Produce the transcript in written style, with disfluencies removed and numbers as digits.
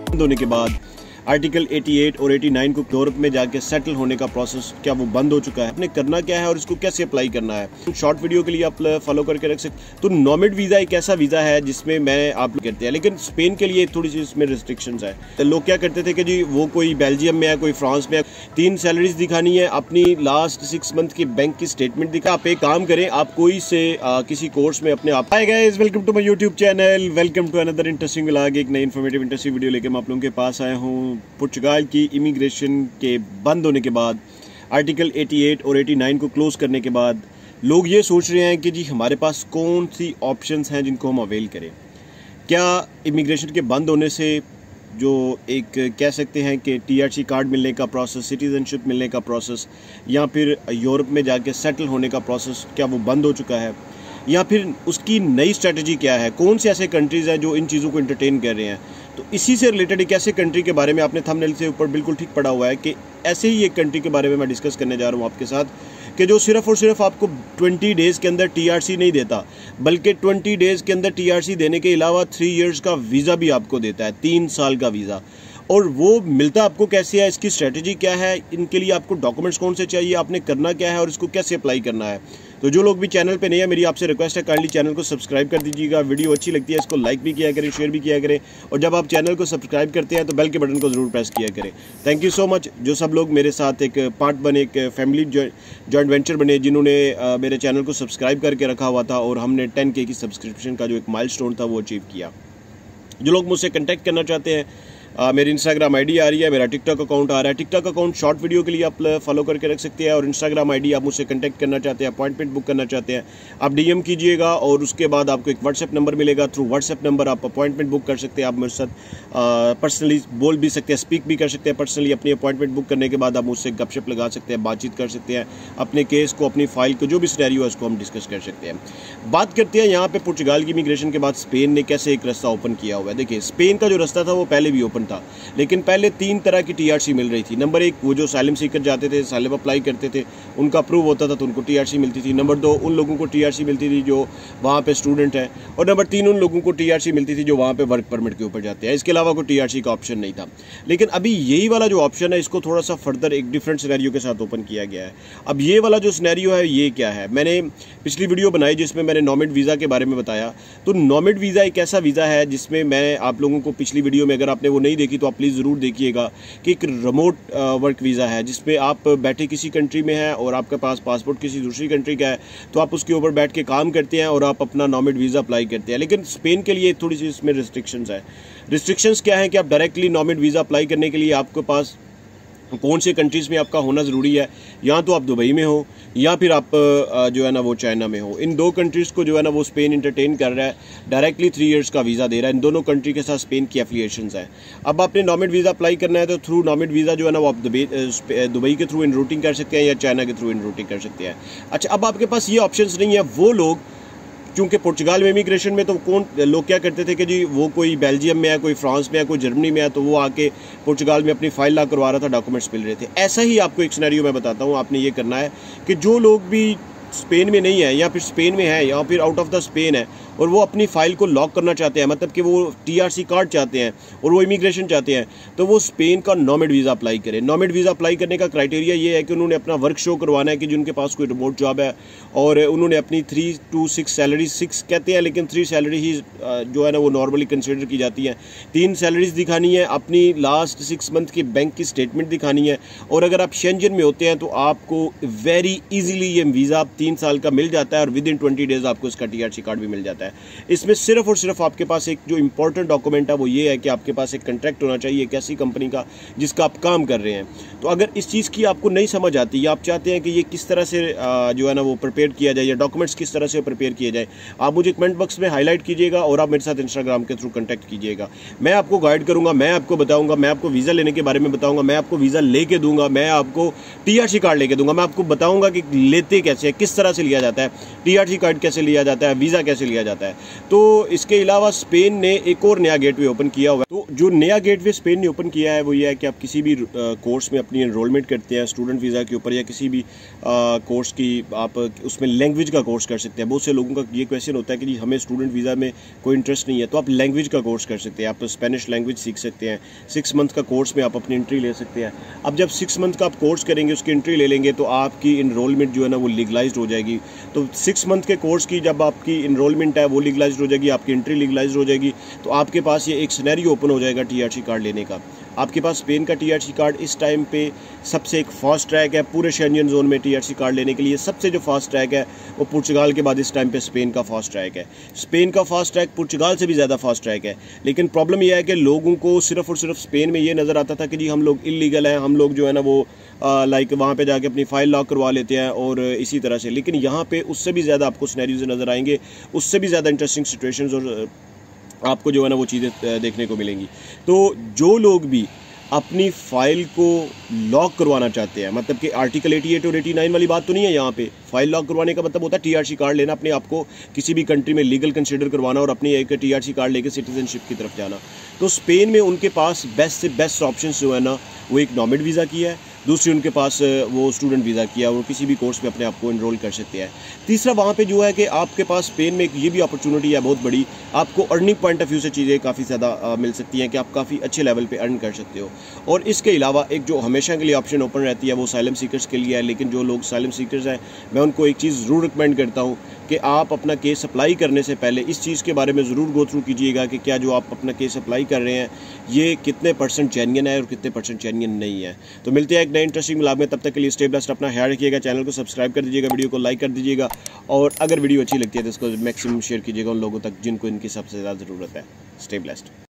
बंद होने के बाद आर्टिकल 88 और 89 को यूरोप में जाके सेटल होने का प्रोसेस क्या वो बंद हो चुका है, आपने करना क्या है और इसको कैसे अप्लाई करना है। शॉर्ट वीडियो के लिए आप फॉलो करके रख सकते। तो नॉमिड वीज़ा एक ऐसा वीज़ा है जिसमें मैं आप लोग करते हैं, लेकिन स्पेन के लिए थोड़ी सी इसमें रिस्ट्रिक्शंस है। तो लोग क्या करते थे कि जी वो कोई बेल्जियम में है, कोई फ्रांस में है, 3 सैलरीज दिखानी है, अपनी लास्ट 6 मंथ की बैंक की स्टेटमेंट दिखा। आप एक काम करें, आप कोई से किसी कोर्स में अपने आप। Hi guys, welcome to my YouTube channel, welcome to another interesting vlog. एक नई इन्फॉर्मेटिव इंटरेस्टिंग वीडियो लेकर मैं आप लोगों के पास आया हूँ। पुर्तगाल की इमिग्रेशन के बंद होने के बाद, आर्टिकल 88 और 89 को क्लोज करने के बाद लोग ये सोच रहे हैं कि जी हमारे पास कौन सी ऑप्शंस हैं जिनको हम अवेल करें। क्या इमिग्रेशन के बंद होने से जो एक कह सकते हैं कि TRC कार्ड मिलने का प्रोसेस, सिटीजनशिप मिलने का प्रोसेस, या फिर यूरोप में जाके सेटल होने का प्रोसेस, क्या वो बंद हो चुका है, या फिर उसकी नई स्ट्रेटजी क्या है, कौन से ऐसे कंट्रीज़ हैं जो इन चीज़ों को इंटरटेन कर रहे हैं। तो इसी से रिलेटेड एक ऐसे कंट्री के बारे में आपने थंबनेल से ऊपर बिल्कुल ठीक पढ़ा हुआ है कि ऐसे ही एक कंट्री के बारे में मैं डिस्कस करने जा रहा हूँ आपके साथ, कि जो सिर्फ और सिर्फ आपको 20 डेज़ के अंदर TRC नहीं देता, बल्कि 20 डेज़ के अंदर TRC देने के अलावा 3 इयर्स का वीज़ा भी आपको देता है, 3 साल का वीज़ा। और वो मिलता आपको कैसे है, इसकी स्ट्रेटजी क्या है, इनके लिए आपको डॉक्यूमेंट्स कौन से चाहिए, आपने करना क्या है और इसको कैसे अप्लाई करना है। तो जो लोग भी चैनल पे नहीं है, मेरी आपसे रिक्वेस्ट है, काइंडली चैनल को सब्सक्राइब कर दीजिएगा। वीडियो अच्छी लगती है इसको लाइक भी किया करें, शेयर भी किया करें, और जब आप चैनल को सब्सक्राइब करते हैं तो बेल के बटन को ज़रूर प्रेस किया करें। थैंक यू सो मच जो सब लोग मेरे साथ एक पार्ट बने, एक फैमिली जॉइंट वेंचर बने, जिन्होंने मेरे चैनल को सब्सक्राइब करके रखा हुआ था और हमने 10K की सब्सक्रिप्शन का जो एक माइलस्टोन था वो अचीव किया। जो लोग मुझसे कॉन्टैक्ट करना चाहते हैं, मेरी इंस्टाग्राम आईडी आ रही है, मेरा टिकटॉक अकाउंट आ रहा है। टिकटॉक अकाउंट शॉर्ट वीडियो के लिए आप फॉलो करके रख सकते हैं, और इंस्टाग्राम आईडी आप मुझसे कांटेक्ट करना चाहते हैं, अपॉइंटमेंट बुक करना चाहते हैं, आप DM कीजिएगा, और उसके बाद आपको एक व्हाट्सएप नंबर मिलेगा। थ्रू व्हाट्सएप नंबर आप अपॉइंटमेंट बुक कर सकते हैं। आप मेरे साथ पर्सनली बोल भी सकते हैं, स्पीक भी कर सकते हैं पर्सनली। अपनी अपॉइंटमेंट बुक करने के बाद आप मुझसे गपशप लगा सकते हैं, बातचीत कर सकते हैं, अपने केस को, अपनी फाइल को, जो भी सिनेरियो है उसको हम डिस्कस कर सकते हैं। बात करते हैं यहाँ पे पुर्तगाल की इमिग्रेशन के बाद स्पेन ने कैसे एक रास्ता ओपन किया हुआ है। देखिए, स्पेन का जो रास्ता था वो पहले भी ओपन था, लेकिन पहले 3 तरह की TRC मिल रही थी। नंबर 1, वो जो साइलम सीकर जाते थे, साइलम अप्लाई करते थे, उनका अप्रूव होता था तो उनको TRC मिलती थी। नंबर 2, उन लोगों को TRC मिलती थी जो वहाँ पे स्टूडेंट हैं, और नंबर 3, उन लोगों को TRC मिलती थी जो वहाँ पे वर्क परमिट के ऊपर जाते हैं। इसके अलावा कोई TRC का ऑप्शन नहीं था। लेकिन अभी यही वाला जो ऑप्शन है, इसको थोड़ा सा फर्दर एक डिफरेंट सिनेरियो के साथ ओपन किया गया है। अब ये वाला जो सिनेरियो है ये क्या है, मैंने पिछली वीडियो बनाई जिसमें मैंने नॉमिड वीज़ा के बारे में बताया। तो नॉमिड वीज़ा एक ऐसा वीज़ा है जिसमें मैं आप लोगों को पिछली वीडियो में, अगर आपने वो नहीं देखी तो आप प्लीज़ ज़रूर देखिएगा, कि एक रिमोट वर्क वीज़ा है जिसमें आप बैठे किसी कंट्री में हैं और आपके पास पासपोर्ट किसी दूसरी कंट्री का है, तो आप उसके ऊपर बैठ के काम करते हैं और आप अपना नॉमिड वीज़ा अप्लाई करते हैं। लेकिन स्पेन के लिए थोड़ी सी इसमें रिस्ट्रिक्शंस है। रिस्ट्रिक्शंस क्या है कि आप डायरेक्टली नॉमिड वीज़ा अप्लाई करने के लिए आपके पास कौन से कंट्रीज़ में आपका होना ज़रूरी है, या तो आप दुबई में हो या फिर आप जो है ना वो चाइना में हो। इन 2 कंट्रीज़ को जो है ना वो स्पेन इंटरटेन कर रहा है, डायरेक्टली 3 इयर्स का वीज़ा दे रहा है। इन दोनों कंट्री के साथ स्पेन की एफिलिएशंस है। अब आपने नॉमिड वीज़ा अप्लाई करना है तो थ्रू नॉमिड वीज़ा जो है ना वो आप दुबई के थ्रू इन रूटिंग कर सकते हैं या चाइना के थ्रू इन रूटिंग कर सकते हैं। अच्छा, अब आपके पास ये ऑप्शंस नहीं है। वो लोग, क्योंकि पुर्तगाल में इमिग्रेशन में तो लोग क्या करते थे कि जी वो कोई बेल्जियम में है, कोई फ्रांस में है, कोई जर्मनी में है, तो वो आके पुर्तगाल में अपनी फाइल ला करवा रहा था, डॉक्यूमेंट्स मिल रहे थे। ऐसा ही आपको एक सिनेरियो मैं बताता हूँ, आपने ये करना है कि जो लोग भी स्पेन में नहीं है, या फिर स्पेन में है, या फिर आउट ऑफ द स्पेन है, और वो अपनी फाइल को लॉक करना चाहते हैं, मतलब कि वो TRC कार्ड चाहते हैं और वो इमिग्रेशन चाहते हैं, तो वो स्पेन का नॉमिड वीज़ा अप्लाई करें। नॉमिड वीज़ा अप्लाई करने का क्राइटेरिया ये है कि उन्होंने अपना वर्क शो करवाना है कि जिनके पास कोई रिमोट जॉब है, और उन्होंने अपनी 3 to 6 सैलरी, 6 कहते हैं लेकिन 3 सैलरी ही जो है ना वो नॉर्मली कंसिडर की जाती है। 3 सैलरीज दिखानी है, अपनी लास्ट 6 मंथ की बैंक की स्टेटमेंट दिखानी है, और अगर आप शेंजन में होते हैं तो आपको वेरी इजीली ये वीज़ा 3 साल का मिल जाता है, और विद इन 20 डेज़ आपको इसका TRC कार्ड भी मिल जाता है। इसमें सिर्फ और सिर्फ आपके पास एक जो इंपॉर्टेंट डॉक्यूमेंट है वो ये है कि आपके पास एक कॉन्ट्रैक्ट होना चाहिए एक ऐसी कंपनी का जिसका आप काम कर रहे हैं। तो अगर इस चीज़ की आपको नहीं समझ आती, या आप चाहते हैं कि ये किस तरह से जो है ना वो प्रिपेयर किया जाए, या डॉक्यूमेंट्स किस तरह से प्रिपेयर किए जाए, आप मुझे कमेंट बॉक्स में हाईलाइट कीजिएगा, और आप मेरे साथ इंस्टाग्राम के थ्रू कॉन्टैक्ट कीजिएगा। मैं आपको गाइड करूँगा, मैं आपको बताऊँगा, मैं आपको वीज़ा लेने के बारे में बताऊँगा, मैं आपको वीज़ा लेके दूंगा, मैं आपको TRC कार्ड लेके दूंगा, मैं आपको बताऊँगा कि लेते कैसे, किस तरह से लिया जाता है, TRC कार्ड कैसे लिया जाता है, वीज़ा कैसे लिया जाता है। जाता है। तो इसके अलावा स्पेन ने एक और नया गेटवे ओपन किया हुआ है। तो जो नया गेटवे स्पेन ने ओपन किया है वो ये है कि आप किसी भी कोर्स में अपनी एनरोलमेंट करते हैं स्टूडेंट वीज़ा के ऊपर, या किसी भी कोर्स की आप उसमें लैंग्वेज का कोर्स कर सकते हैं। बहुत से लोगों का ये क्वेश्चन होता है कि जी हमें स्टूडेंट वीज़ा में कोई इंटरेस्ट नहीं है, तो आप लैंग्वेज का कोर्स कर सकते हैं। आप स्पेनिश लैंग्वेज सीख सकते हैं। 6 मंथ का कोर्स में आप अपनी एंट्री ले सकते हैं। अब जब 6 मंथ का आप कोर्स करेंगे, उसकी एंट्री ले लेंगे, तो आपकी इनरोलमेंट जो है ना वो लीगलाइज्ड हो जाएगी। तो 6 मंथ के कोर्स की जब आपकी इनरोलमेंट है वो लीगलाइज्ड हो जाएगी, आपकी एंट्री लीगलाइज्ड हो जाएगी, तो आपके पास ये एक सिनेरियो ओपन हो जाएगा टीआरसी कार्ड लेने का। आपके पास स्पेन का टीआरसी कार्ड इस टाइम पे सबसे एक फास्ट ट्रैक है पूरे शेंजन जोन में। टीआरसी कार्ड लेने के लिए सबसे जो फास्ट ट्रैक है वो पुर्तगाल के बाद इस टाइम पे स्पेन का फास्ट ट्रैक है। स्पेन का फास्ट ट्रैक पुर्तगाल से भी ज़्यादा फास्ट ट्रैक है। लेकिन प्रॉब्लम यह है कि लोगों को सिर्फ और सिर्फ स्पेन में ये नज़र आता था कि जी हम लोग इलीगल हैं, हम लोग जो है ना वो लाइक वहाँ पे जाके अपनी फ़ाइल लॉक करवा लेते हैं और इसी तरह से। लेकिन यहाँ पे उससे भी ज़्यादा आपको सिनेरियोज नज़र आएंगे, उससे भी ज़्यादा इंटरेस्टिंग सिचुएशंस और आपको जो है ना वो चीज़ें देखने को मिलेंगी। तो जो लोग भी अपनी फ़ाइल को लॉक करवाना चाहते हैं, मतलब कि आर्टिकल 88 और 89 वाली बात तो नहीं है यहाँ पे। फ़ाइल लॉक करवाने का मतलब होता है टीआरसी कार्ड लेना, अपने आप को किसी भी कंट्री में लीगल कंसिडर करवाना और अपनी एक टीआरसी कार्ड लेके सिटीजनशिप की तरफ जाना। तो स्पेन में उनके पास बेस्ट से बेस्ट ऑप्शन जो है ना वो एक नॉमिड वीज़ा की है, दूसरी उनके पास वो स्टूडेंट वीज़ा किया, वो किसी भी कोर्स में अपने आप को एनरोल कर सकते हैं। तीसरा वहाँ पे जो है कि आपके पास स्पेन में एक ये भी अपॉर्चुनिटी है बहुत बड़ी, आपको अर्निंग पॉइंट ऑफ व्यू से चीज़ें काफ़ी ज़्यादा मिल सकती हैं कि आप काफ़ी अच्छे लेवल पे अर्न कर सकते हो। और इसके अलावा एक जो हमेशा के लिए ऑप्शन ओपन रहती है वो साइलम सीकर्स के लिए है। लेकिन जो लोग साइलम सीकर्स हैं, मैं उनको एक चीज़ ज़रूर रिकमेंड करता हूँ कि आप अपना केस अप्लाई करने से पहले इस चीज़ के बारे में ज़रूर गो थ्रू कीजिएगा कि क्या जो आप अपना केस अप्लाई कर रहे हैं ये कितने % जेन्युइन है और कितने % जेन्युइन नहीं है। तो मिलते हैं एक नए इंटरेस्टिंग व्लॉग में, तब तक के लिए स्टे ब्लेस्ड, अपना ख्याल रखिएगा, चैनल को सब्सक्राइब कर दीजिएगा, वीडियो को लाइक कर दीजिएगा, और अगर वीडियो अच्छी लगती है तो इसको मैक्सिमम शेयर कीजिएगा उन लोगों तक जिनको इनकी सबसे ज़्यादा ज़रूरत है। Stay blessed.